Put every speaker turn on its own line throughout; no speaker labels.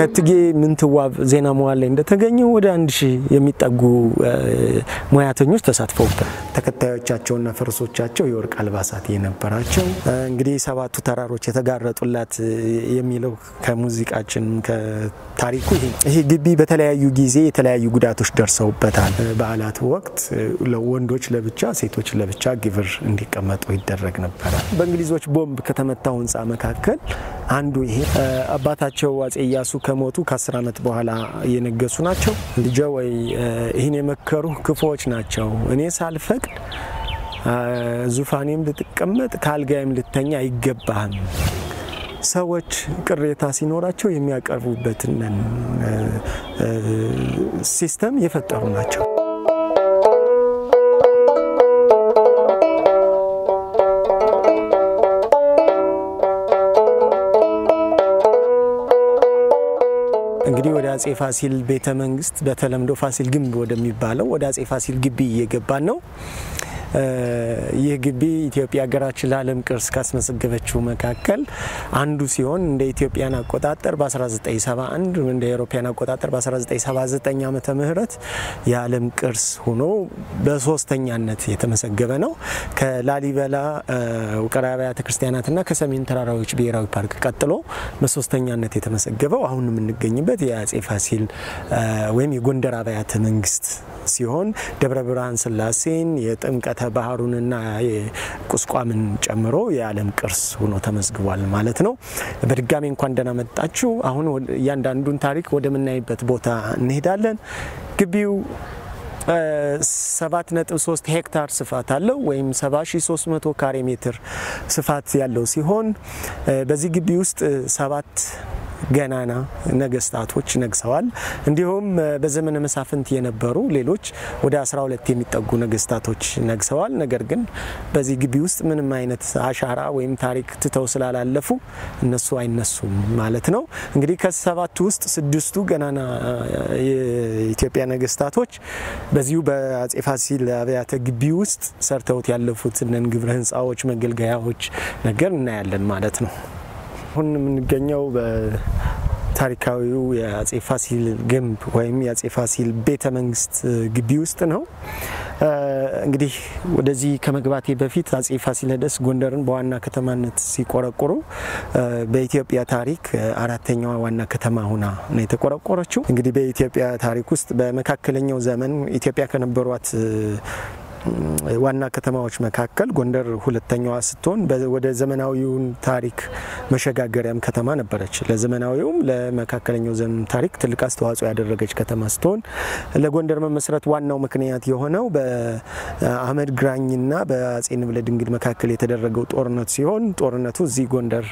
ከትጌ ምንትዋብ ዜና መዋል ላይ እንደተገኘው ወደ 1000 የሚጠጉ ሙያተኞች ተሳትፈውበታል። ተከታዮቻቸውና ፈረሶቻቸው የወርቅ አልባሳት የነበራቸው እንግዲህ ሰባቱ ተራሮች የተጋረጡላት የሚለው ከሙዚቃችን ከታሪኩ ይሄ ግቢ በተለያዩ ጊዜ የተለያዩ ጉዳቶች ደርሰውበታል። በዓላት ወቅት ለወንዶች ለብቻ ሴቶች ለብቻ ግብር እንዲቀመጡ ይደረግ ነበር። በእንግሊዞች ቦምብ ከተመታው ህንጻ መካከል አንዱ ይሄ አባታቸው አጼ ኢያሱ ከሞቱ ከ10 አመት በኋላ የነገሱ ናቸው። ልጅወይ ይሄን የመከሩ ክፎች ናቸው። እኔ ሳልፈቅድ ዙፋኔም ልትቀመጥ ካልጋይም ልተኛ አይገባም። ሰዎች ቅሬታ ሲኖራቸው የሚያቀርቡበትን ሲስተም የፈጠሩ ናቸው። እንግዲህ ወደ አጼ ፋሲል ቤተ መንግስት በተለምዶ ፋሲል ግንብ ወደሚባለው ወደ አጼ ፋሲል ግቢ እየገባን ነው። ይህ ግቢ ኢትዮጵያ ሀገራችን ለዓለም ቅርስ ካስመዘገበችው መካከል አንዱ ሲሆን እንደ ኢትዮጵያን አቆጣጠር በ1971 እንደ አውሮፓውያን አቆጣጠር በ1979 ዓመተ ምህረት የዓለም ቅርስ ሆኖ በሶስተኛነት የተመዘገበ ነው። ከላሊበላ ውቅር አብያተ ክርስቲያናትና ከሰሜን ተራራዎች ብሔራዊ ፓርክ ቀጥሎ በሶስተኛነት የተመዘገበው አሁን የምንገኝበት የአጼ ፋሲል ወይም የጎንደር አብያተ መንግስት ሲሆን ደብረ ብርሃን ስላሴን የጥምቀተ ባህሩንና የቁስቋምን ጨምሮ የዓለም ቅርስ ሆኖ ተመዝግቧል ማለት ነው። በድጋሚ እንኳን ደህና መጣችሁ። አሁን ያንዳንዱን ታሪክ ወደምናይበት ቦታ እንሄዳለን። ግቢው 7.3 ሄክታር ስፋት አለው ወይም 7300 ካሬ ሜትር ስፋት ያለው ሲሆን በዚህ ግቢ ውስጥ 7 ገናና ነገስታቶች ነግሰዋል። እንዲሁም በዘመነ መሳፍንት የነበሩ ሌሎች ወደ 12 የሚጠጉ ነገስታቶች ነግሰዋል። ነገር ግን በዚህ ግቢ ውስጥ ምንም አይነት አሻራ ወይም ታሪክ ትተው ስላላለፉ እነሱ አይነሱም ማለት ነው። እንግዲህ ከ7ቱ ውስጥ 6ቱ ገናና የኢትዮጵያ ነገስታቶች በዚሁ በአጼ ፋሲል አብያተ ግቢ ውስጥ ሰርተውት ያለፉት ግብረ ህንጻዎች መገልገያዎች ነገር እናያለን ማለት ነው። አሁን የምንገኘው በታሪካዊው የአጼ ፋሲል ግንብ ወይም የአጼ ፋሲል ቤተ መንግስት ግቢ ውስጥ ነው። እንግዲህ ወደዚህ ከመግባቴ በፊት አጼ ፋሲለደስ ጎንደርን በዋና ከተማነት ሲቆረቆሩ በኢትዮጵያ ታሪክ አራተኛዋ ዋና ከተማ ሆና ነው የተቆረቆረችው። እንግዲህ በኢትዮጵያ ታሪክ ውስጥ በመካከለኛው ዘመን ኢትዮጵያ ከነበሯት ዋና ከተማዎች መካከል ጎንደር ሁለተኛዋ ስትሆን ወደ ዘመናዊው ታሪክ መሸጋገሪያም ከተማ ነበረች። ለዘመናዊውም ለመካከለኛው ዘመን ታሪክ ትልቅ አስተዋጽኦ ያደረገች ከተማ ስትሆን ለጎንደር መመስረት ዋናው ምክንያት የሆነው በአህመድ ግራኝና በአጼ ንብለ ድንግል መካከል የተደረገው ጦርነት ሲሆን ጦርነቱ እዚህ ጎንደር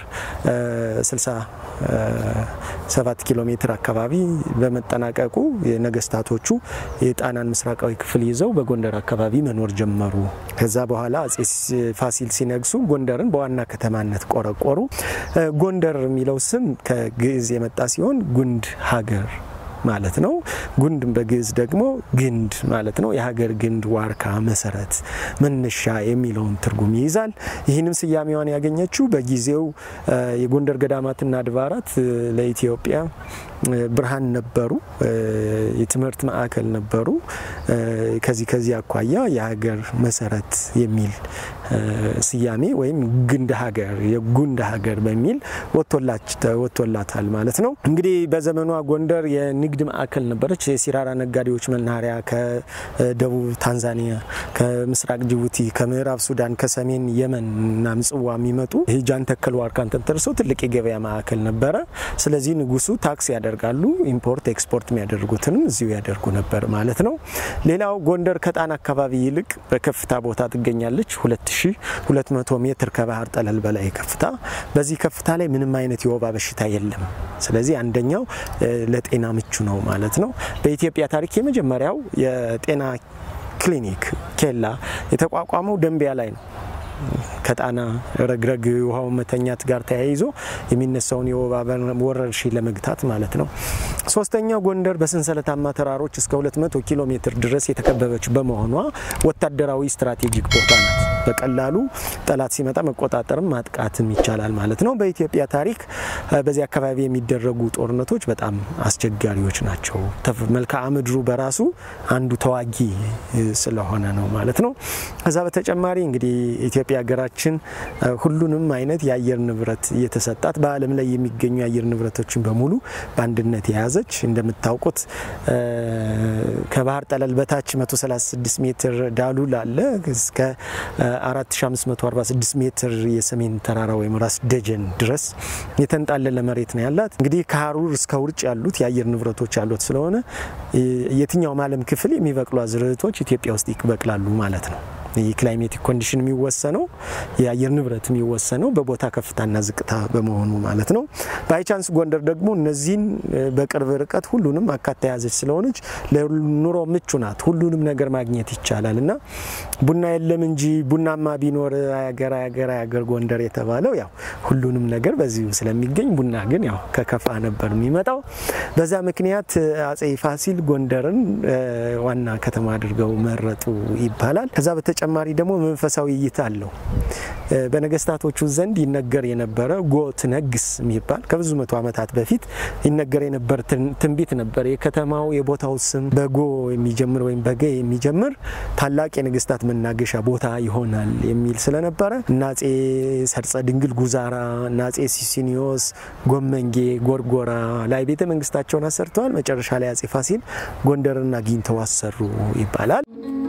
67 ኪሎ ሜትር አካባቢ በመጠናቀቁ የነገስታቶቹ የጣናን ምስራቃዊ ክፍል ይዘው በጎንደር አካባቢ መኖር ጀመሩ። ከዛ በኋላ አጼ ፋሲል ሲነግሱ ጎንደርን በዋና ከተማነት ቆረቆሩ። ጎንደር የሚለው ስም ከግዕዝ የመጣ ሲሆን ጉንድ ሀገር ማለት ነው። ጉንድ በግዕዝ ደግሞ ግንድ ማለት ነው። የሀገር ግንድ ዋርካ መሰረት መነሻ የሚለውን ትርጉም ይይዛል። ይህንም ስያሜዋን ያገኘችው በጊዜው የጎንደር ገዳማትና አድባራት ለኢትዮጵያ ብርሃን ነበሩ፣ የትምህርት ማዕከል ነበሩ። ከዚህ አኳያ የሀገር መሰረት የሚል ስያሜ ወይም ግንድ ሀገር የጉንድ ሀገር በሚል ወጥቶላታል ማለት ነው። እንግዲህ በዘመኗ ጎንደር የንግድ ማዕከል ነበረች። የሲራራ ነጋዴዎች መናኸሪያ ከደቡብ ታንዛኒያ፣ ከምስራቅ ጅቡቲ፣ ከምዕራብ ሱዳን፣ ከሰሜን የመን እና ምጽዋ የሚመጡ ሂጃን ተከል ዋርካን ተንተርሰው ትልቅ የገበያ ማዕከል ነበረ። ስለዚህ ንጉሱ ታክስ ያደርጋሉ፣ ኢምፖርት ኤክስፖርት የሚያደርጉትንም እዚሁ ያደርጉ ነበር ማለት ነው። ሌላው ጎንደር ከጣና አካባቢ ይልቅ በከፍታ ቦታ ትገኛለች። 2200 ሜትር ከባህር ጠለል በላይ ከፍታ። በዚህ ከፍታ ላይ ምንም አይነት የወባ በሽታ የለም። ስለዚህ አንደኛው ለጤና ምቹ ነው ማለት ነው። በኢትዮጵያ ታሪክ የመጀመሪያው የጤና ክሊኒክ ኬላ የተቋቋመው ደንቢያ ላይ ነው። ከጣና ረግረግ ውሃው መተኛት ጋር ተያይዞ የሚነሳውን የወባ ወረርሽኝ ለመግታት ማለት ነው። ሶስተኛው ጎንደር በሰንሰለታማ ተራሮች እስከ 200 ኪሎ ሜትር ድረስ የተከበበች በመሆኗ ወታደራዊ ስትራቴጂክ ቦታ ናት። በቀላሉ ጠላት ሲመጣ መቆጣጠርም ማጥቃትም ይቻላል ማለት ነው። በኢትዮጵያ ታሪክ በዚህ አካባቢ የሚደረጉ ጦርነቶች በጣም አስቸጋሪዎች ናቸው። መልክዓ ምድሩ በራሱ አንዱ ተዋጊ ስለሆነ ነው ማለት ነው። ከዛ በተጨማሪ እንግዲህ ኢትዮጵያ ሀገራችን ሁሉንም አይነት የአየር ንብረት እየተሰጣት በዓለም ላይ የሚገኙ የአየር ንብረቶችን በሙሉ በአንድነት የያዘች እንደምታውቁት ከባህር ጠለል በታች 136 ሜትር ዳሉል አለ እስከ 4546 ሜትር የሰሜን ተራራ ወይም ራስ ደጀን ድረስ የተንጣለለ መሬት ነው ያላት። እንግዲህ ከሐሩር እስከ ውርጭ ያሉት የአየር ንብረቶች ያሉት ስለሆነ የትኛው ዓለም ክፍል የሚበቅሉ አዝርዕቶች ኢትዮጵያ ውስጥ ይበቅላሉ ማለት ነው። የክላይሜቲክ ኮንዲሽን የሚወሰነው የአየር ንብረት የሚወሰነው በቦታ ከፍታና ዝቅታ በመሆኑ ማለት ነው። ባይቻንስ ጎንደር ደግሞ እነዚህን በቅርብ ርቀት ሁሉንም አካታ ያዘች ስለሆነች ለኑሮ ምቹ ናት። ሁሉንም ነገር ማግኘት ይቻላልና ቡና የለም እንጂ ቡናማ ቢኖር አያገር ጎንደር የተባለው ያው ሁሉንም ነገር በዚሁ ስለሚገኝ ቡና ግን ያው ከከፋ ነበር የሚመጣው። በዛ ምክንያት አጼ ፋሲል ጎንደርን ዋና ከተማ አድርገው መረጡ ይባላል። ከዛ ተጨማሪ ደግሞ መንፈሳዊ እይታ አለው። በነገስታቶቹ ዘንድ ይነገር የነበረ ጎት ነግስ የሚባል ከብዙ መቶ ዓመታት በፊት ይነገር የነበረ ትንቢት ነበር። የከተማው የቦታው ስም በጎ የሚጀምር ወይም በገ የሚጀምር ታላቅ የነገስታት መናገሻ ቦታ ይሆናል የሚል ስለነበረ ናጼ ሰርጸ ድንግል ጉዛራ፣ ናጼ ሲሲኒዮስ ጎመንጌ ጎርጎራ ላይ ቤተ መንግስታቸውን አሰርተዋል። መጨረሻ ላይ አጼ ፋሲል ጎንደርን አግኝተው አሰሩ ይባላል።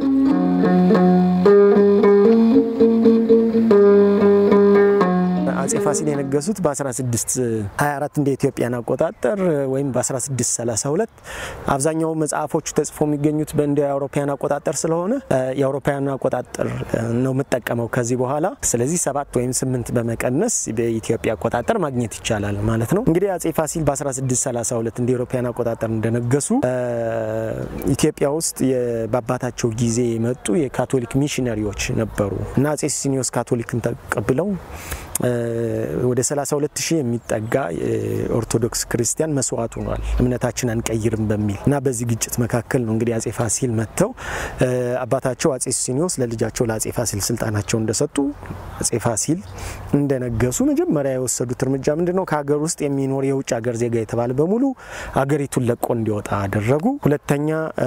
አጼ ፋሲል የነገሱት በ1624 እንደ ኢትዮጵያን አቆጣጠር ወይም በ1632 አብዛኛው መጽሐፎቹ ተጽፎ የሚገኙት በእንደ አውሮፓውያን አቆጣጠር ስለሆነ የአውሮፓውያን አቆጣጠር ነው መጠቀመው ከዚህ በኋላ። ስለዚህ 7 ወይም 8 በመቀነስ በኢትዮጵያ አቆጣጠር ማግኘት ይቻላል ማለት ነው። እንግዲህ አጼ ፋሲል በ1632 እንደ አውሮፓውያን አቆጣጠር እንደነገሱ ኢትዮጵያ ውስጥ የባባታቸው ጊዜ የመጡ የካቶሊክ ሚሽነሪዎች ነበሩ እና አጼ ሲሲኒዮስ ካቶሊክን ተቀብለው ወደ 32000 የሚጠጋ ኦርቶዶክስ ክርስቲያን መስዋዕት ሆኗል እምነታችን አንቀይርም በሚል እና በዚህ ግጭት መካከል ነው እንግዲህ አጼ ፋሲል መተው አባታቸው አጼ ሲሲኒዮስ ለልጃቸው ለአጼ ፋሲል ስልጣናቸው እንደሰጡ አጼ ፋሲል እንደነገሱ መጀመሪያ የወሰዱት እርምጃ ምንድነው? ከሀገር ውስጥ የሚኖር የውጭ ሀገር ዜጋ የተባለ በሙሉ ሀገሪቱን ለቆ እንዲወጣ አደረጉ። ሁለተኛ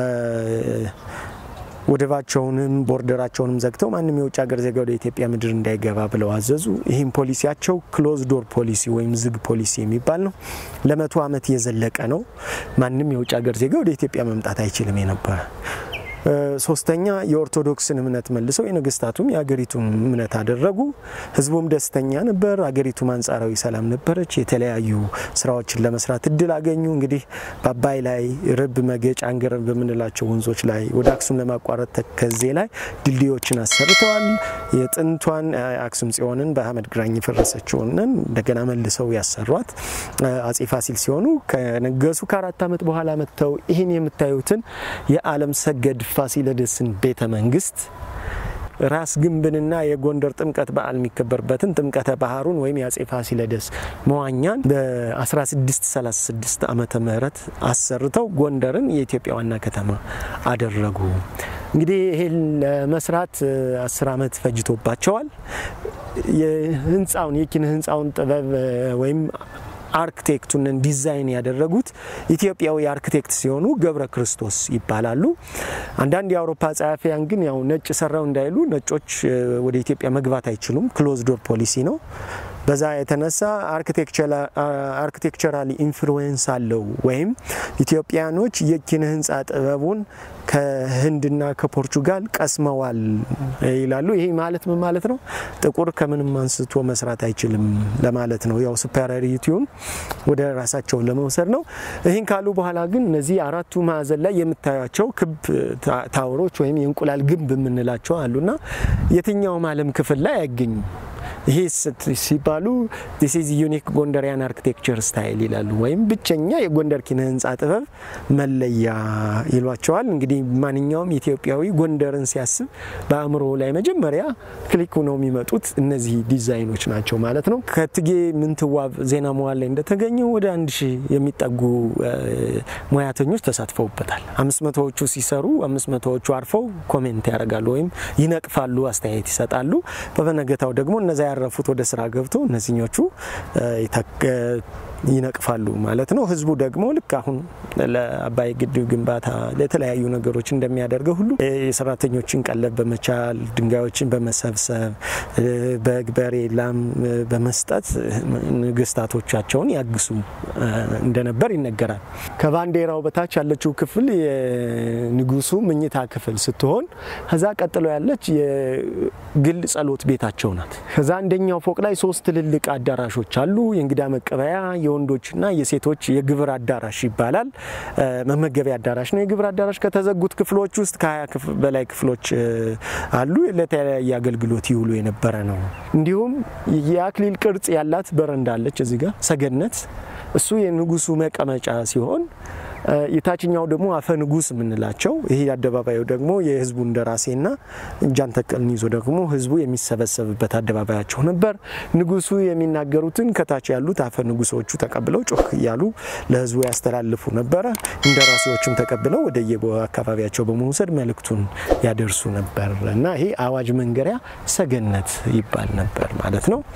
ወደባቸውንም ቦርደራቸውንም ዘግተው ማንንም የውጭ ሀገር ዜጋ ወደ ኢትዮጵያ ምድር እንዳይገባ ብለው አዘዙ። ይህም ፖሊሲያቸው ክሎዝ ዶር ፖሊሲ ወይም ዝግ ፖሊሲ የሚባል ነው። ለ100 ዓመት የዘለቀ ነው። ማንንም የውጭ ሀገር ዜጋ ወደ ኢትዮጵያ መምጣት አይችልም የነበረ። ሶስተኛ የኦርቶዶክስን እምነት መልሰው የነገስታቱም የሀገሪቱን እምነት አደረጉ። ህዝቡም ደስተኛ ነበር። ሀገሪቱ አንጻራዊ ሰላም ነበረች። የተለያዩ ስራዎችን ለመስራት እድል አገኙ። እንግዲህ በአባይ ላይ ርብ መገጭ አንገረብ በመንላቸው ወንዞች ላይ ወደ አክሱም ለማቋረጥ ተከዜ ላይ ድልድዮችን አሰርተዋል። የጥንቷን አክሱም ጽዮንን በአህመድ ግራኝ ፈረሰችውን እንደገና መልሰው ያሰሯት አጼ ፋሲል ሲሆኑ ከነገሱ ከ4 ዓመት በኋላ መተው ይሄን የምታዩትን የዓለም ሰገድ ፋሲለደስን ቤተ መንግስት ራስ ግንብንና የጎንደር ጥምቀት በዓል የሚከበርበትን ጥምቀተ ባህሩን ወይም የአጼ ፋሲለደስ መዋኛን በ1636 ዓመተ ምህረት አሰርተው ጎንደርን የኢትዮጵያ ዋና ከተማ አደረጉ። እንግዲህ ይሄን ለመስራት 10 ዓመት ፈጅቶባቸዋል። የህንጻውን የኪነ ህንጻውን ጥበብ ወይም አርኪቴክቱን ዲዛይን ያደረጉት ኢትዮጵያዊ አርኪቴክት ሲሆኑ ገብረ ክርስቶስ ይባላሉ። አንዳንድ የአውሮፓ ጸሐፊያን ግን ያው ነጭ ሰራው እንዳይሉ ነጮች ወደ ኢትዮጵያ መግባት አይችሉም፣ ክሎዝ ዶር ፖሊሲ ነው። በዛ የተነሳ አርኪቴክቸራሊ ኢንፍሉዌንስ አለው ወይም ኢትዮጵያኖች የኪነ ህንጻ ጥበቡን ከህንድና ከፖርቹጋል ቀስመዋል ይላሉ። ይሄ ማለት ምን ማለት ነው? ጥቁር ከምንም አንስቶ መስራት አይችልም ለማለት ነው። ያው ሱፐሪዮሪቲውን ወደ ራሳቸው ለመውሰድ ነው። ይሄን ካሉ በኋላ ግን እነዚህ አራቱ ማዕዘን ላይ የምታያቸው ክብ ታወሮች ወይም የእንቁላል ግንብ የምንላቸው አሉና የትኛው ዓለም ክፍል ላይ አይገኙም። ይሄ ሲባሉ this is unique ጎንደሪያን architecture style ይላሉ ወይም ብቸኛ የጎንደር ኪነ ህንጻ ጥበብ መለያ ይሏቸዋል እንግዲህ ማንኛውም ኢትዮጵያዊ ጎንደርን ሲያስብ በአእምሮ ላይ መጀመሪያ ክሊክ ነው የሚመጡት እነዚህ ዲዛይኖች ናቸው ማለት ነው ከትጌ ምንትዋብ ዜና መዋል ላይ እንደተገኘው ወደ 1000 የሚጠጉ ሙያተኞች ተሳትፈውበታል 500ዎቹ ሲሰሩ 500ዎቹ አርፈው ኮሜንት ያደርጋሉ ወይም ይነቅፋሉ አስተያየት ይሰጣሉ በበነገታው ደግሞ እነዛ ያረፉት ወደ ስራ ገብቶ እነዚህኞቹ ይነቅፋሉ ማለት ነው ህዝቡ ደግሞ ልክ አሁን ለአባይ ግድብ ግንባታ ለተለያዩ ነገሮች እንደሚያደርገው ሁሉ የሰራተኞችን ቀለብ በመቻል ድንጋዮችን በመሰብሰብ በግበሬ ላም በመስጠት ንግስታቶቻቸውን ያግሱ እንደነበር ይነገራል ከባንዴራው በታች ያለችው ክፍል የንጉሱ መኝታ ክፍል ስትሆን ከዛ ቀጥሎ ያለች የግል ጸሎት ቤታቸው ናት ከዛ አንደኛው ፎቅ ላይ 3 ትልልቅ አዳራሾች አሉ የእንግዳ መቀበያ የወንዶችና የሴቶች የግብር አዳራሽ ይባላል መመገቢያ አዳራሽ ነው የግብር አዳራሽ ከተዘጉት ክፍሎች ውስጥ ከ20 በላይ ክፍሎች አሉ ለተለያየ አገልግሎት ይውሉ የነበረ ነው እንዲሁም የአክሊል ቅርጽ ያላት በረንዳ አለች እዚህ ጋር ሰገነት እሱ የንጉሱ መቀመጫ ሲሆን የታችኛው ደግሞ አፈ ንጉስ ምንላቸው ይሄ አደባባዩ ደግሞ የህዝቡ እንደራሴና ጃን ተከልን ይዞ ደግሞ ህዝቡ የሚሰበሰብበት አደባባያቸው ነበር ንጉሱ የሚናገሩትን ከታች ያሉት አፈ ንጉሶቹ ተቀብለው ጮክ ያሉ ለህዝቡ ያስተላልፉ ነበር እንደራሴዎቹም ተቀብለው ወደ የአካባቢያቸው በመውሰድ መልእክቱን ያደርሱ ነበር እና ይሄ አዋጅ መንገሪያ ሰገነት ይባል ነበር ማለት ነው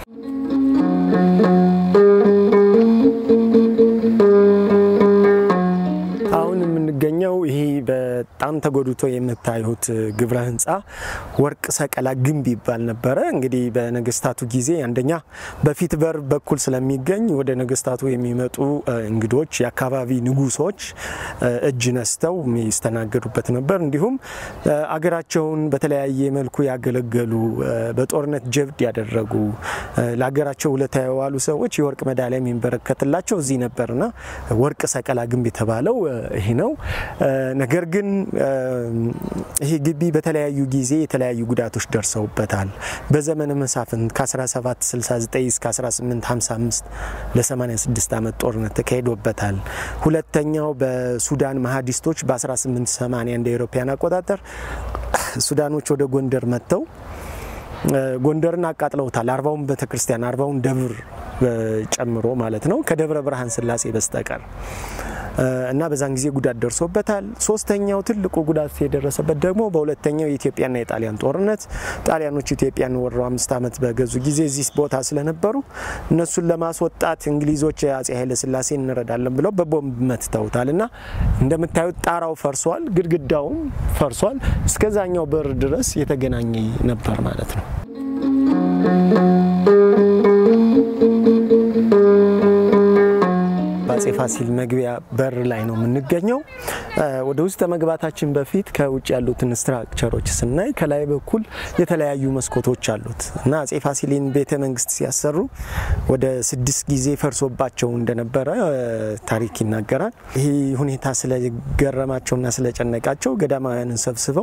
ገኛው ይሄ በጣም ተጎድቶ የምታዩት ግብረ ህንጻ ወርቅ ሰቀላ ግንብ ይባል ነበር እንግዲህ በነገስታቱ ጊዜ አንደኛ በፊት በር በኩል ስለሚገኝ ወደ ነገስታቱ የሚመጡ እንግዶች የአካባቢ ንጉሶች እጅ ነስተው የሚስተናገዱበት ነበር እንዲሁም አገራቸውን በተለያየ መልኩ ያገለገሉ በጦርነት ጀብድ ያደረጉ ለሀገራቸው ለታየዋሉ ሰዎች የወርቅ ሜዳሊያ የሚበረከትላቸው እዚህ ነበርና ወርቅ ሰቀላ ግንብ የተባለው ይሄ ነው ነገር ግን ይሄ ግቢ በተለያዩ ጊዜ የተለያዩ ጉዳቶች ደርሰውበታል በዘመነ መሳፍንት ከ1769 እስከ 1855 ለ86 አመት ጦርነት ተካሂዶበታል ሁለተኛው በሱዳን መሐዲስቶች በ1880 እንደ አውሮፓውያን አቆጣጠር ሱዳኖች ወደ ጎንደር መጥተው ጎንደርን አቃጥለውታል 40ውን ቤተክርስቲያን 40ውን ደብር ጨምሮ ማለት ነው ከደብረ ብርሃን ስላሴ በስተቀር እና በዛን ጊዜ ጉዳት ደርሶበታል ሶስተኛው ትልቁ ጉዳት የደረሰበት ደግሞ በሁለተኛው የኢትዮጵያና የጣሊያን ጦርነት ጣሊያኖች ኢትዮጵያን ወረው 5 አመት በገዙ ጊዜ እዚህ ቦታ ስለነበሩ እነሱን ለማስወጣት እንግሊዞች አጼ ኃይለ ሥላሴ እንረዳለን ብለው በቦምብ መትተውታልና እንደምታዩት ጣራው ፈርሷል ግድግዳውም ፈርሷል እስከዛኛው በር ድረስ የተገናኘ ነበር ማለት ነው ባጼ ፋሲል መግቢያ በር ላይ ነው የምንገኘው ወደ ውስጥ መግባታችን በፊት ከውጭ ያሉትን ስትራክቸሮች ስናይ ከላይ በኩል የተለያዩ መስኮቶች አሉት እና አጼ ፋሲልን ቤተ መንግስት ሲያሰሩ ወደ 6 ጊዜ ፈርሶባቸው እንደነበረ ታሪክ ይናገራል ይሄ ሁኔታ ስለገረማቸውና ስለጨነቃቸው ገዳማውያንን ሰብስበው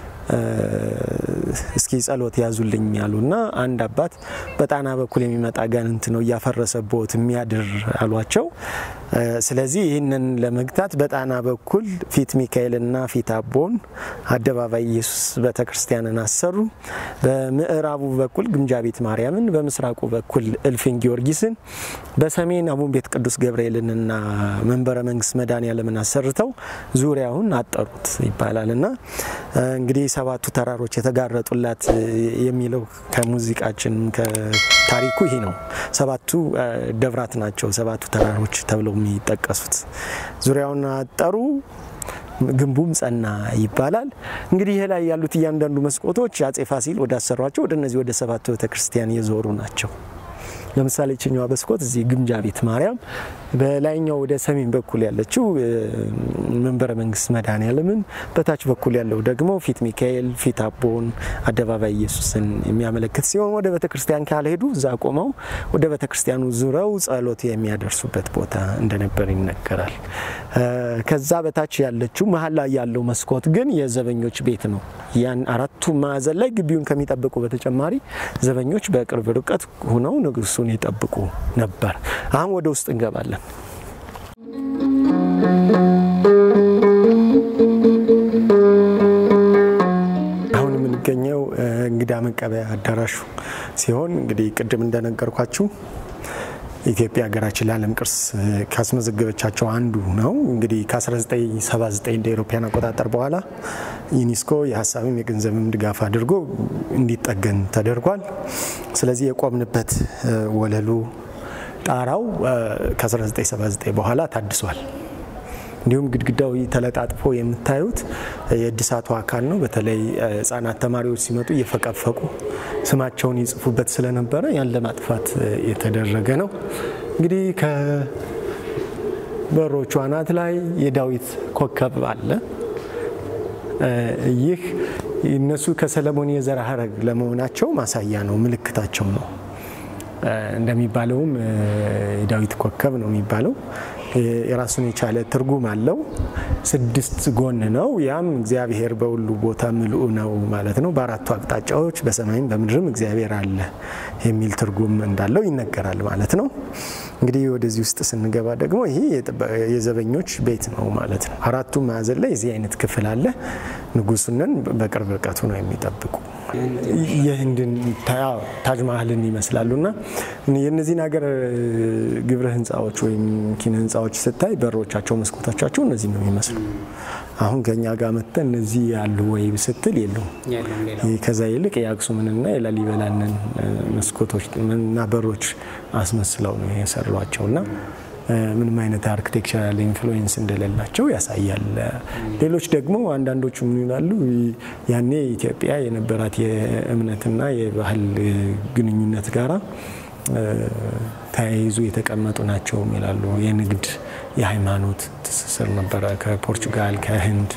እስኪ ጸሎት ያዙልኝ ያሉና አንድ አባት በጣና በኩል የሚመጣ ጋንንት ነው ያፈረሰቦት የሚያድር አሏቸው ስለዚህ ይሄንን ለመግታት በጣና በኩል ፊት ሚካኤልና ፊት አቦን አደባባይ ኢየሱስ ቤተክርስቲያንን አሰሩ በምዕራቡ በኩል ግምጃ ቤት ማርያምን በመስራቁ በኩል እልፍኝ ጊዮርጊስን በሰሜን አቡን ቤት ቅዱስ ገብርኤልንና መንበረ መንግስት መድኃኔዓለምን አሰርተው ዙሪያውን አጠሩት ይባላልና እንግዲህ ሰባቱ ተራሮች የተጋረጡላት የሚለው ከሙዚቃችን ከታሪኩ ይሄ ነው ሰባቱ ደብራት ናቸው ሰባቱ ተራሮች ተብለው የሚጠቀሱት ዙሪያውን አጠሩ ግንቡም ጸና ይባላል እንግዲህ ይሄ ላይ ያሉት እያንዳንዱ መስኮቶች አጼ ፋሲል ወደ አሰሯቸው ወደ እነዚህ ወደ ሰባቱ ቤተክርስቲያን የዞሩ ናቸው ለምሳሌ ችኛዋ በስኮት እዚህ ግምጃ ቤት ማርያም በላይኛው ወደ ሰሜን በኩል ያለችው መንበረ መንግስት መድኃኔዓለምን በታች በኩል ያለው ደግሞ ፊት ሚካኤል ፊት አቦን አደባባይ ኢየሱስን የሚያመለክት ሲሆን ወደ ቤተክርስቲያን ካልሄዱ እዛ ቆመው ወደ ቤተክርስቲያኑ ዙረው ጸሎት የሚያደርሱበት ቦታ እንደነበር ይነገራል። ከዛ በታች ያለችው መሃል ላይ ያለው መስኮት ግን የዘበኞች ቤት ነው። ያን አራቱ ማዕዘን ላይ ግቢውን ከሚጠብቁ በተጨማሪ ዘበኞች በቅርብ ርቀት ሆነው ንጉሱን ይጠብቁ ነበር። አሁን ወደ ውስጥ እንገባለን። አሁን የምንገኘው እንግዳ መቀበያ አዳራሹ ሲሆን እንግዲህ ቅድም እንደነገርኳችሁ ኢትዮጵያ ሀገራችን ለዓለም ቅርስ ካስመዘገበቻቸው አንዱ ነው። እንግዲህ ከ1979 እንደ አውሮፓውያን አቆጣጠር በኋላ ዩኔስኮ የሐሳብም የገንዘብም ድጋፍ አድርጎ እንዲጠገን ተደርጓል። ስለዚህ የቆምንበት ወለሉ ጣራው ከ1979 በኋላ ታድሷል። እንዲሁም ግድግዳው ተለጣጥፎ የምታዩት የእድሳቱ አካል ነው። በተለይ ህፃናት ተማሪዎች ሲመጡ እየፈቀፈቁ ስማቸውን ይጽፉበት ስለነበረ ያን ለማጥፋት የተደረገ ነው። እንግዲህ ከበሮቹ አናት ላይ የዳዊት ኮከብ አለ። ይህ እነሱ ከሰለሞን የዘር ሐረግ ለመሆናቸው ማሳያ ነው፣ ምልክታቸው ነው። እንደሚባለውም የዳዊት ኮከብ ነው የሚባለው። የራሱን የቻለ ትርጉም አለው። 6 ጎን ነው። ያም እግዚአብሔር በሁሉ ቦታ ምልኡ ነው ማለት ነው። በአራቱ አቅጣጫዎች በሰማይም በምድርም እግዚአብሔር አለ የሚል ትርጉም እንዳለው ይነገራል ማለት ነው። እንግዲህ ወደዚህ ውስጥ ስንገባ ደግሞ ይሄ የዘበኞች ቤት ነው ማለት ነው። አራቱ ማዕዘን ላይ እዚህ አይነት ክፍል አለ። ንጉሱንን በቅርብ ርቀቱ ነው የሚጠብቁ። የህንድን ታጅ ማህልን ይመስላሉና የነዚህን ሀገር ግብረ ህንጻዎች ወይም ኪነ ህንጻዎች ስታይ በሮቻቸው መስኮቶቻቸው እነዚህ ነው የሚመስሉ። አሁን ከኛ ጋር መተን እነዚህ ያሉ ወይ ስትል የሉም። ከዛ ይልቅ የአክሱምንና የላሊበላንን መስኮቶች እና በሮች አስመስለው ነው የሰሯቸውና ምንም አይነት አርኪቴክቸራል ኢንፍሉዌንስ እንደሌላቸው ያሳያል። ሌሎች ደግሞ አንዳንዶቹ ምን ይላሉ ያኔ ኢትዮጵያ የነበራት የእምነትና የባህል ግንኙነት ጋራ ተያይዞ የተቀመጡ ናቸው ይላሉ። የንግድ የሃይማኖት ትስስር ነበር ከፖርቹጋል ከህንድ።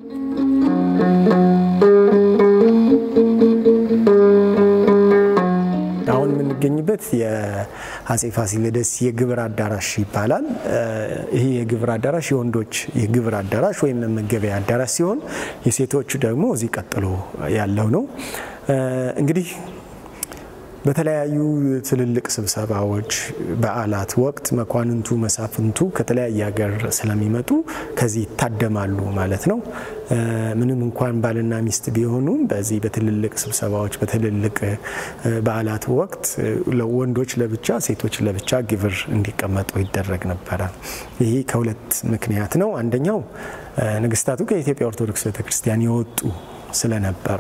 አሁን የምንገኝበት የአጼ ፋሲለደስ የግብር አዳራሽ ይባላል። ይሄ የግብር አዳራሽ የወንዶች የግብር አዳራሽ ወይም መመገቢያ አዳራሽ ሲሆን የሴቶቹ ደግሞ እዚህ ቀጥሎ ያለው ነው። እንግዲህ በተለያዩ ትልልቅ ስብሰባዎች በዓላት ወቅት መኳንንቱ መሳፍንቱ ከተለያየ ሀገር ስለሚመጡ ከዚህ ይታደማሉ ማለት ነው። ምንም እንኳን ባልና ሚስት ቢሆኑም በዚህ በትልልቅ ስብሰባዎች በትልልቅ በዓላት ወቅት ለወንዶች ለብቻ ሴቶች ለብቻ ግብር እንዲቀመጡ ይደረግ ነበር። ይሄ ከሁለት ምክንያት ነው። አንደኛው ንግስታቱ ከኢትዮጵያ ኦርቶዶክስ ቤተክርስቲያን የወጡ ስለነበረ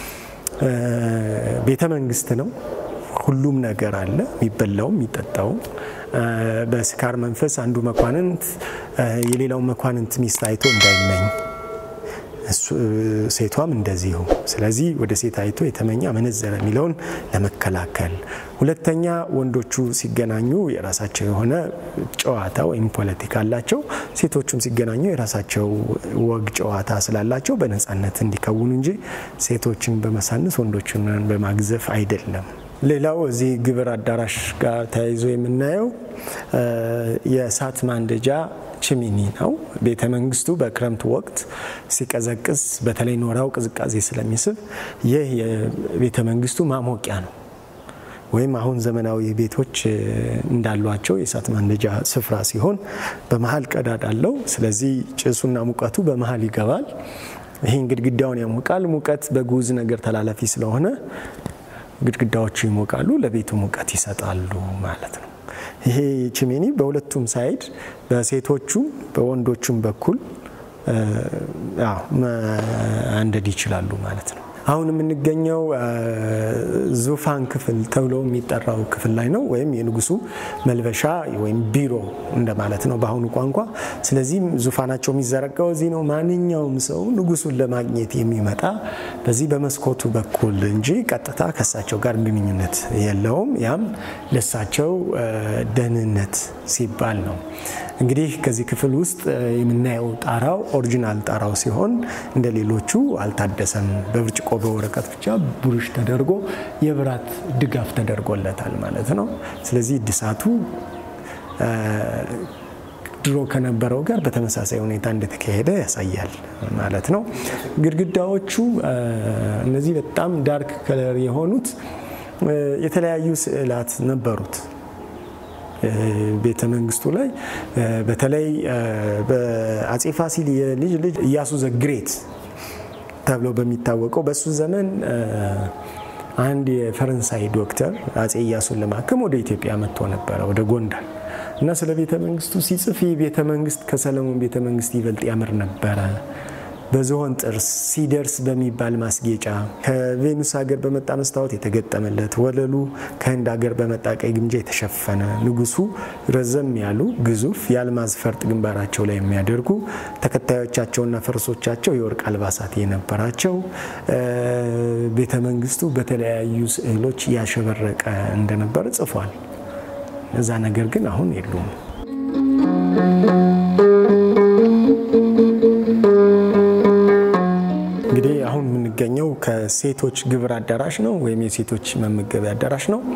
ቤተ መንግስት ነው። ሁሉም ነገር አለ፣ የሚበላው የሚጠጣው። በስካር መንፈስ አንዱ መኳንንት የሌላው መኳንንት ሚስት አይቶ እንዳይመኝ ሴቷም እንደዚሁ። ስለዚህ ወደ ሴት አይቶ የተመኛ መነዘረ የሚለውን ለመከላከል። ሁለተኛ ወንዶቹ ሲገናኙ የራሳቸው የሆነ ጨዋታ ወይም ፖለቲካ አላቸው። ሴቶቹም ሲገናኙ የራሳቸው ወግ ጨዋታ ስላላቸው በነፃነት እንዲከውኑ እንጂ ሴቶችን በመሳነስ ወንዶችን በማግዘፍ አይደለም። ሌላው እዚህ ግብር አዳራሽ ጋር ተያይዞ የምናየው የእሳት ማንደጃ ችሚኒ ነው። ቤተ መንግስቱ በክረምት ወቅት ሲቀዘቅዝ በተለይ ኖራው ቅዝቃዜ ስለሚስብ ይህ የቤተ መንግስቱ ማሞቂያ ነው። ወይም አሁን ዘመናዊ ቤቶች እንዳሏቸው የእሳት ማንደጃ ስፍራ ሲሆን በመሃል ቀዳዳ አለው። ስለዚህ ጭሱና ሙቀቱ በመሃል ይገባል። ይሄን ግድግዳውን ያሞቃል። ሙቀት በጉዝ ነገር ተላላፊ ስለሆነ ግድግዳዎቹ ይሞቃሉ፣ ለቤቱ ሙቀት ይሰጣሉ ማለት ነው። ይሄ ችሚኒ በሁለቱም ሳይድ በሴቶቹ በወንዶቹም በኩል አንደድ ይችላሉ ማለት ነው። አሁን የምንገኘው ዙፋን ክፍል ተብሎ የሚጠራው ክፍል ላይ ነው ወይም የንጉሱ መልበሻ ወይም ቢሮ እንደማለት ነው በአሁኑ ቋንቋ ስለዚህ ዙፋናቸው የሚዘረጋው እዚህ ነው ማንኛውም ሰው ንጉሱን ለማግኘት የሚመጣ በዚህ በመስኮቱ በኩል እንጂ ቀጥታ ከሳቸው ጋር ግንኙነት የለውም ያም ለሳቸው ደህንነት ሲባል ነው እንግዲህ ከዚህ ክፍል ውስጥ የምናየው ጣራው ኦሪጂናል ጣራው ሲሆን እንደሌሎቹ አልታደሰም በብርጭቆ በወረቀት ብቻ ብሩሽ ተደርጎ የብራት ድጋፍ ተደርጎለታል ማለት ነው ስለዚህ እድሳቱ ድሮ ከነበረው ጋር በተመሳሳይ ሁኔታ እንደተካሄደ ያሳያል ማለት ነው ግድግዳዎቹ እነዚህ በጣም ዳርክ ከለር የሆኑት የተለያዩ ስዕላት ነበሩት ቤተ መንግስቱ ላይ በተለይ በአጼ ፋሲል የልጅ ኢያሱ ዘ ግሬት ተብሎ በሚታወቀው በሱ ዘመን አንድ የፈረንሳይ ዶክተር አጼ ኢያሱን ለማከም ወደ ኢትዮጵያ መጥቶ ነበር ወደ ጎንደር እና ስለ ቤተ መንግስቱ ሲጽፍ ቤተ መንግስት ከሰለሞን ቤተ መንግስት ይበልጥ ያምር ነበር በዝሆን ጥርስ ሲደርስ በሚባል ማስጌጫ ከቬኑስ ሀገር በመጣ መስታወት የተገጠመለት ወለሉ ከህንድ ሀገር በመጣ ቀይ ግምጃ የተሸፈነ ንጉሱ ረዘም ያሉ ግዙፍ የአልማዝ ፈርጥ ግንባራቸው ላይ የሚያደርጉ ተከታዮቻቸውና ፈረሶቻቸው የወርቅ አልባሳት የነበራቸው ቤተ መንግስቱ በተለያዩ ስዕሎች ያሸበረቀ እንደነበር ጽፏል እዛ ነገር ግን አሁን የሉም እንግዲህ አሁን የምንገኘው ከሴቶች ግብር አዳራሽ ነው ወይም የሴቶች መመገቢያ አዳራሽ ነው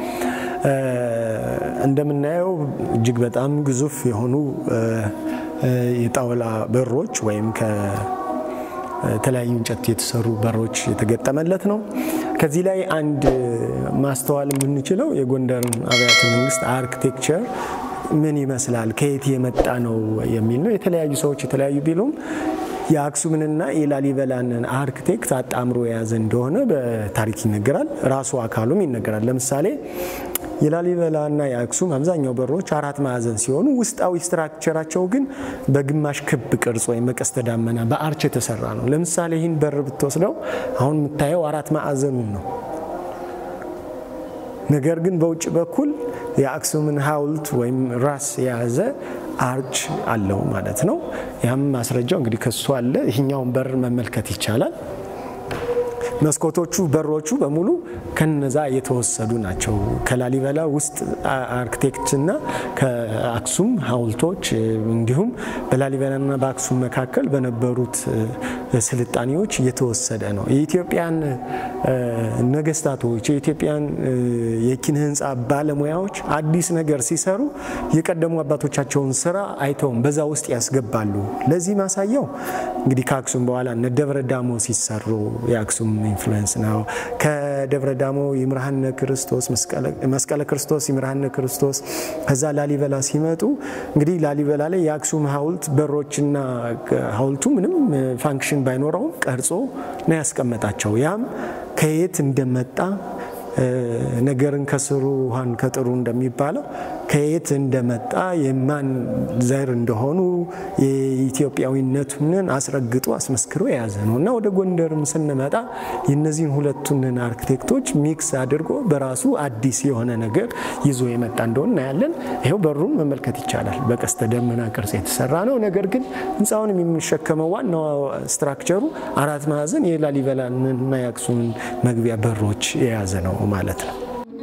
እንደምናየው እጅግ በጣም ግዙፍ የሆኑ የጣውላ በሮች ወይም ከተለያዩ እንጨት የተሰሩ በሮች የተገጠመለት ነው ከዚህ ላይ አንድ ማስተዋል የምንችለው የጎንደር አብያተ መንግስት አርኪቴክቸር ምን ይመስላል ከየት የመጣ ነው የሚል ነው የተለያዩ ሰዎች የተለያዩ ቢሉም የአክሱምንና የላሊበላን አርኪቴክት አጣምሮ የያዘ እንደሆነ በታሪክ ይነገራል ራሱ አካሉም ይነገራል ለምሳሌ የላሊበላና የአክሱም አብዛኛው በሮች አራት ማዕዘን ሲሆኑ ውስጣዊ ስትራክቸራቸው ግን በግማሽ ክብ ቅርጽ ወይም በቀስተ ዳመና በአርች የተሰራ ነው ለምሳሌ ይህን በር ብትወስደው አሁን የምታየው አራት ማዕዘኑን ነው ነገር ግን በውጭ በኩል የአክሱምን ሐውልት ወይም ራስ የያዘ አርች አለው ማለት ነው ያም ማስረጃው እንግዲህ ከሱ አለ ይሄኛውን በር መመልከት ይቻላል መስኮቶቹ በሮቹ በሙሉ ከነዛ የተወሰዱ ናቸው ከላሊበላ ውስጥ አርኪቴክቸርና ከአክሱም ሐውልቶች እንዲሁም በላሊበላና በአክሱም መካከል በነበሩት ስልጣኔዎች የተወሰደ ነው የኢትዮጵያን ነገስታቶች የኢትዮጵያን የኪነ ህንጻ ባለሙያዎች አዲስ ነገር ሲሰሩ የቀደሙ አባቶቻቸውን ስራ አይተው በዛ ውስጥ ያስገባሉ ለዚህ ማሳያው እንግዲህ ከአክሱም በኋላ ደብረ ዳሞ ሲሰሩ የአክሱም ኢንፍሉዌንስ ነው ከደብረ ዳሞ ይምርሃነ ክርስቶስ መስቀለ ክርስቶስ ይምርሃነ ክርስቶስ ከዛ ላሊበላ ሲመጡ እንግዲህ ላሊበላ ላይ የአክሱም ሐውልት በሮችና ሐውልቱ ምንም ፋንክሽን ባይኖረው ቀርጾ ነው ያስቀመጣቸው ያም ከየት እንደመጣ ነገርን ከስሩ ውሃን ከጥሩ እንደሚባለው ከየት እንደመጣ የማን ዘር እንደሆኑ የኢትዮጵያዊነቱን አስረግጦ አስመስክሮ የያዘ ነውና ወደ ጎንደርም ስንመጣ የነዚህን ሁለቱን አርኪቴክቶች ሚክስ አድርጎ በራሱ አዲስ የሆነ ነገር ይዞ የመጣ እንደሆነ ያለን ይሄው በሩን መመልከት ይቻላል በቀስተ ደመና ቅርጽ የተሰራ ነው ነገር ግን ህንጻውን የሚሸከመው ዋናው ስትራክቸሩ አራት ማዕዘን የላሊበላና የአክሱምን መግቢያ በሮች የያዘ ነው ማለት ነው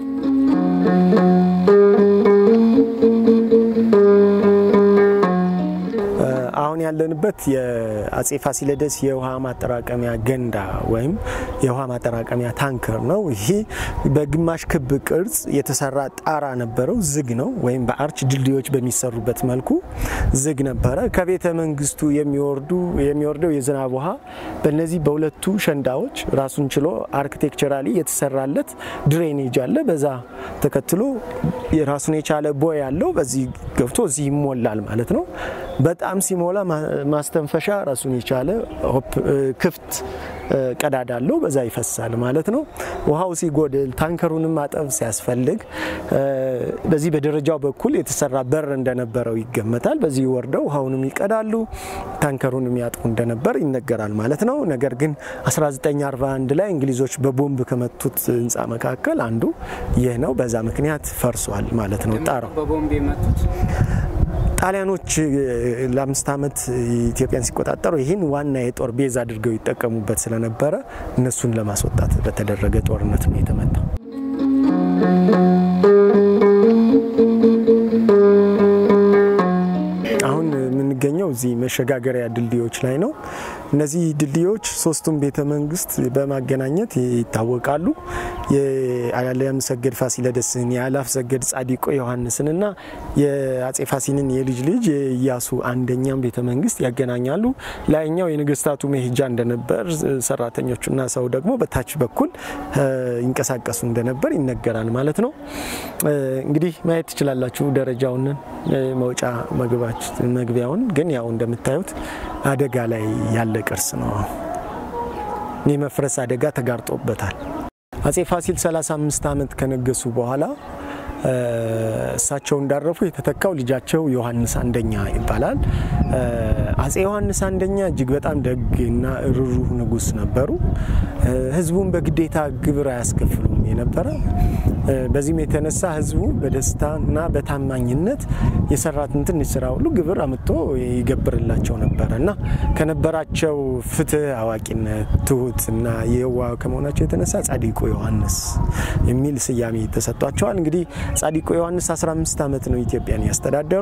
አሁን ያለንበት የአጼ ፋሲለደስ የውሃ ማጠራቀሚያ ገንዳ ወይም የውሃ ማጠራቀሚያ ታንከር ነው ይሄ በግማሽ ክብ ቅርጽ የተሰራ ጣራ ነበረው ዝግ ነው ወይም በአርች ድልድዮች በሚሰሩበት መልኩ ዝግ ነበረ ከቤተ መንግስቱ የሚወርደው የዝናብ ውሃ በእነዚህ በሁለቱ ሸንዳዎች ራሱን ችሎ አርኪቴክቸራሊ የተሰራለት ድሬኔጅ አለ በዛ ተከትሎ የራሱን የቻለ ቦይ ያለው በዚህ ገብቶ እዚህ ይሞላል ማለት ነው በጣም ሲሞላ ማስተንፈሻ ራሱን የቻለ ክፍት ቀዳዳ አለው በዛ ይፈሳል ማለት ነው ውሃው ሲጎድል ታንከሩንም ማጠብ ሲያስፈልግ በዚህ በደረጃው በኩል የተሰራ በር እንደነበረው ይገመታል በዚህ ወርደው ውሃውንም ይቀዳሉ ታንከሩንም ያጥፉ እንደነበር ይነገራል ማለት ነው ነገር ግን 1941 ላይ እንግሊዞች በቦምብ ከመቱት ህንጻ መካከል አንዱ ይሄ ነው በዛ ምክንያት ፈርሷል ማለት ነው ጣራው
በቦምብ የመቱት
ጣሊያኖች ለ5 አመት ኢትዮጵያን ሲቆጣጠሩ ይሄን ዋና የጦር ቤዝ አድርገው ይጠቀሙበት ስለነበረ እነሱን ለማስወጣት በተደረገ ጦርነት ነው የተመታው አሁን ምንገኘው እዚህ መሸጋገሪያ ድልድዮች ላይ ነው እነዚህ ድልድዮች ሶስቱም ቤተ መንግስት በማገናኘት ይታወቃሉ የአያለም ሰገድ ፋሲለደስን የአላፍ ሰገድ ጻዲቆ ዮሐንስንና የአጼ ፋሲልን የልጅ ልጅ ኢያሱ አንደኛም ቤተ መንግስት ያገናኛሉ ላይኛው የንግስታቱ መሄጃ እንደነበር ሰራተኞቹና ሰው ደግሞ በታች በኩል ይንቀሳቀሱ እንደነበር ይነገራል ማለት ነው እንግዲህ ማየት ይችላልላችሁ ደረጃውን መውጫ መግቢያውን ግን ያው እንደምታዩት አደጋ ላይ ያለ ቅርስ ነው የመፍረስ አደጋ ተጋርጦበታል አጼ ፋሲል 35 አመት ከነገሱ በኋላ እሳቸው እንዳረፉ የተተካው ልጃቸው ዮሐንስ አንደኛ ይባላል አጼ ዮሐንስ አንደኛ እጅግ በጣም ደግና ሩሩህ ንጉስ ነበሩ ህዝቡን በግዴታ ግብር ያስከፍሉም የነበረ በዚህም የተነሳ ህዝቡ በደስታና በታማኝነት የሰራትን ትንሽ ስራ ሁሉ ግብር አመጥቶ ይገብርላቸው ነበርና ከነበራቸው ፍትህ አዋቂነት ትሁትና የዋህ ከመሆናቸው የተነሳ ጻዲቁ ዮሐንስ የሚል ስያሜ ተሰጥቷቸዋል እንግዲህ ጻዲቁ ዮሐንስ 15 አመት ነው ኢትዮጵያን ያስተዳደሩ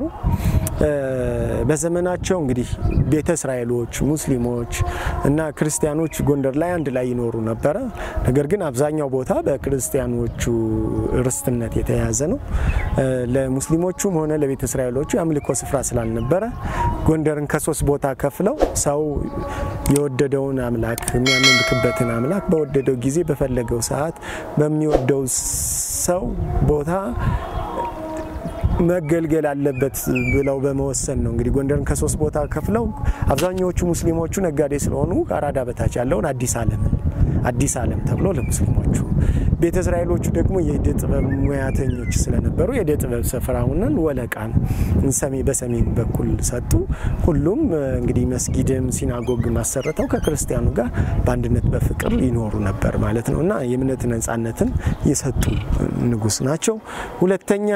በዘመናቸው እንግዲህ ቤተ እስራኤሎች ሙስሊሞች እና ክርስቲያኖች ጎንደር ላይ አንድ ላይ ይኖሩ ነበር ነገር ግን አብዛኛው ቦታ በክርስቲያኖቹ ርስትነት የተያዘ ነው ለሙስሊሞቹም ሆነ ለቤተ እስራኤሎቹ ያምልኮ ስፍራ ስላልነበረ ጎንደርን ከሶስት ቦታ ከፍለው ሰው የወደደውን አምላክ የሚያመልክበትን አምላክ በወደደው ጊዜ በፈለገው ሰዓት በሚወደው ሰው ቦታ መገልገል አለበት ብለው በመወሰን ነው እንግዲህ ጎንደርን ከሶስት ቦታ ከፍለው አብዛኛዎቹ ሙስሊሞቹ ነጋዴ ስለሆኑ አራዳ በታች ያለውን አዲስ ዓለም ተብሎ ለሙስሊሞቹ ቤተ እስራኤሎቹ ደግሞ የዕደ ጥበብ ሙያተኞች ስለነበሩ የዕደ ጥበብ ሰፈራውንን ወለቃን በሰሜን በኩል ሰጡ ሁሉም እንግዲህ መስጊድም ሲናጎግ ማሰረተው ከክርስቲያኑ ጋር በአንድነት በፍቅር ይኖሩ ነበር ማለት ነውና የእምነት ነጻነትን የሰጡ ንጉስ ናቸው ሁለተኛ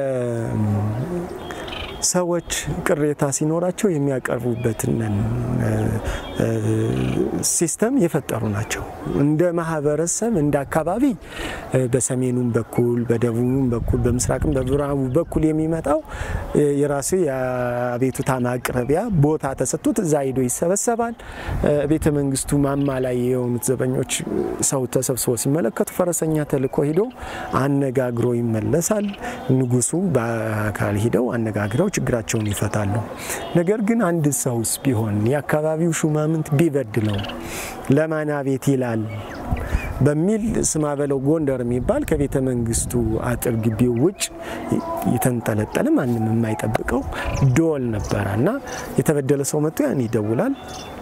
ሰዎች ቅሬታ ሲኖራቸው የሚያቀርቡበትን ሲስተም የፈጠሩ ናቸው እንደ ማህበረሰብ እንደ አካባቢ በሰሜኑም በኩል በደቡብም በኩል በምስራቅም በምዕራቡ በኩል የሚመጣው የራሱ የአቤቱታ ማቅረቢያ ቦታ ተሰጥቶት እዛ ሄዶ ይሰበሰባል ቤተ መንግስቱ ማማ ላይ የሆኑት ዘበኞች ሰው ተሰብስቦ ሲመለከቱ ፈረሰኛ ተልኮ ሄዶ አነጋግሮ ይመለሳል ንጉሱ በአካል ሄደው አነጋግረው ችግራቸውን ይፈታሉ ነገር ግን አንድ ሰውስ ቢሆን የአካባቢው ሹማምንት ቢበድለው ለማና ቤት ይላል በሚል ስማበለው ጎንደር የሚባል ከቤተ መንግስቱ አጥር ግቢው ውጭ የተንጠለጠለ ማንንም የማይጠብቀው ዶል ነበርና የተበደለ ሰው መጥቶ ያን ይደውላል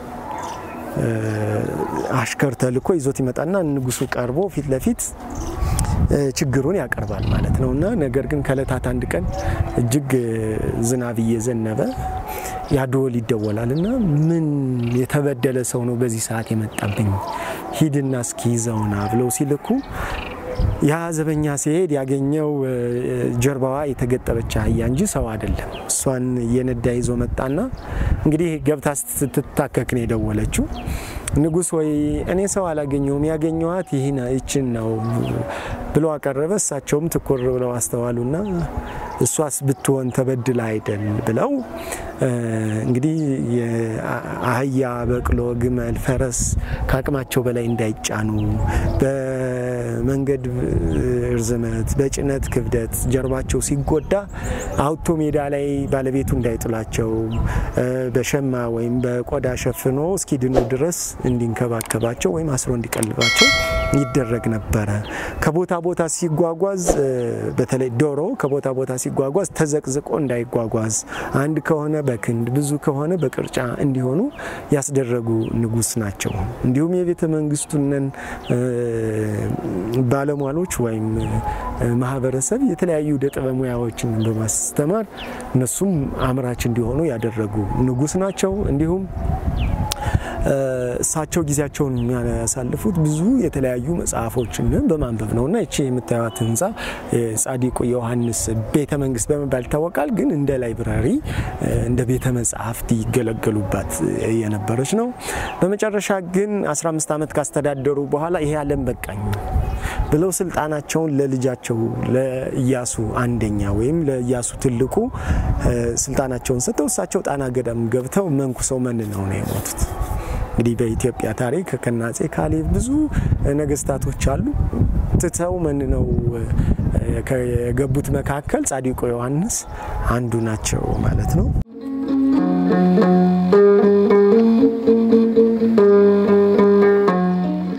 አሽከር ተልኮ ይዞት ይመጣና ንጉሱ ቀርቦ ፊት ለፊት ችግሩን ያቀርባል ማለት ነውና ነገር ግን ከለታት አንድ ቀን እጅግ ዝናብ እየዘነበ ያዶል ይደወላልና ምን የተበደለ ሰው ነው በዚህ ሰዓት የመጣብኝ ሂድና እስኪ ይዘውና ብለው ሲልኩ ያ ዘበኛ ሲሄድ ያገኘው ጀርባዋ የተገጠበች አህያ እንጂ ሰው አይደለም እሷን የነዳ ይዞ መጣና እንግዲህ ገብታ ስትታከክ ነው የደወለችው ንጉስ ወይ እኔ ሰው አላገኘውም ያገኘዋት ይህችን ነው ብሎ አቀረበ እሳቸውም ትኩር ብለው አስተዋሉና እሷስ ብትሆን ተበድላ አይደል ብለው እንግዲህ አህያ በቅሎ ግመል ፈረስ ካቅማቸው በላይ እንዳይጫኑ በመንገድ ርዝመት በጭነት ክብደት ጀርባቸው ሲጎዳ አውቶ ሜዳ ላይ ባለቤቱ እንዳይጥላቸው በሸማ ወይም በቆዳ ሸፍኖ እስኪድኑ ድረስ እንዲንከባከባቸው ወይም አስሮ እንዲቀልባቸው ይደረግ ነበር ከቦታ ቦታ ሲጓጓዝ በተለይ ዶሮ ከቦታ ቦታ ሲጓጓዝ ተዘቅዝቆ እንዳይጓጓዝ አንድ ከሆነ በክንድ ብዙ ከሆነ በቅርጫ እንዲሆኑ ያስደረጉ ንጉስ ናቸው እንዲሁም የቤተ መንግስቱን ባለሟሎች ወይም ማህበረሰብ የተለያዩ ደጥበብ ሙያዎችን በማስተማር እነሱም አምራች እንዲሆኑ ያደረጉ ንጉስ ናቸው እንዲሁም እሳቸው ጊዜያቸውን የሚያሳልፉት ብዙ የተለያዩ መጽሐፎችን በማንበብ ነውና እቺ የምታዩት ህንጻ ጻዲቁ ዮሐንስ ቤተ መንግስት በመባል ይታወቃል ግን እንደ ላይብራሪ እንደ ቤተ መጻሕፍት ይገለገሉባት የነበረች ነው በመጨረሻ ግን 15 አመት ካስተዳደሩ በኋላ ይሄ ዓለም በቃኝ ብለው ስልጣናቸውን ለልጃቸው ለኢያሱ አንደኛ ወይም ለኢያሱ ትልቁ ስልጣናቸውን ሰጥተው እሳቸው ጣና ገዳም ገብተው መንኩሰው መንነው ነው የሞቱት እንግዲህ በኢትዮጵያ ታሪክ ከናጼ ካሌብ ብዙ ነገስታቶች አሉ ተተው መንነው ከገቡት መካከል ጻዲቁ ዮሐንስ አንዱ ናቸው ማለት ነው